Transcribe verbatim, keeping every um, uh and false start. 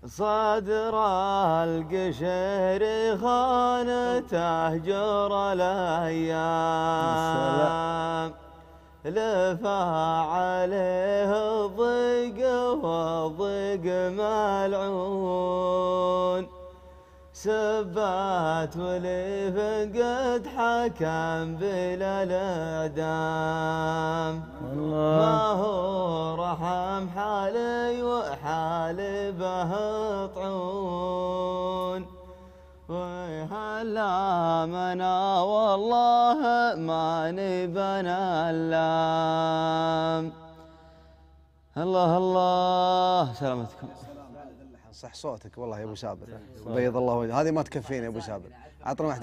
صدر القشر خانته جر الايام لفى عليه الضيق والضيق ملعون سبات وليف قد حكم بلا الاعدام ما هو رحم حالي وحالي به طعون وهلا منا والله ما نبنى اللام. الله الله سلامتكم. صح صوتك والله يا ابو سابر، بيض الله وجهك. هذه ما تكفيني يا ابو سابر، عطنا واحده.